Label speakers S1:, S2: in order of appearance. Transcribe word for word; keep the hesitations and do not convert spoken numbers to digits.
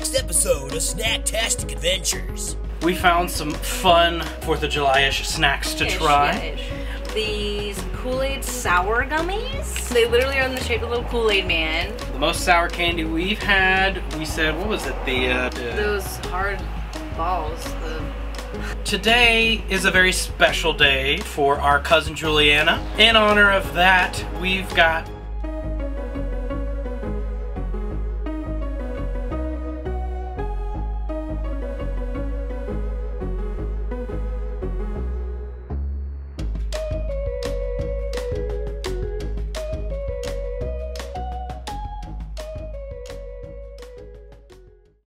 S1: next episode of Snacktastic Adventures.
S2: We found some fun fourth of July-ish snacks to
S3: Ish,
S2: try.
S3: yeah, ish. These Kool-Aid sour gummies. They literally are in the shape of a little Kool-Aid man.
S2: The most sour candy we've had, we said, what was it? The, uh, the...
S3: Those hard balls. The...
S2: Today is a very special day for our cousin Juliana. In honor of that, we've got